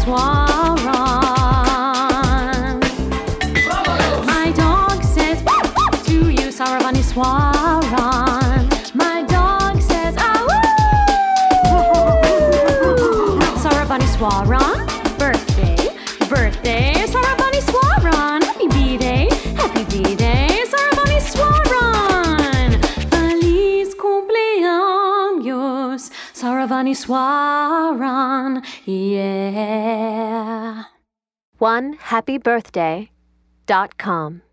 Swaran. My dog says to you, Saravani Swaran. My dog says, Saravani Swaran. Birthday, Saravani Swaran. Happy B-Day, Saravani Swaran. Feliz cumpleaños, Saravani Swaran, yeah. OneHappyBirthday.com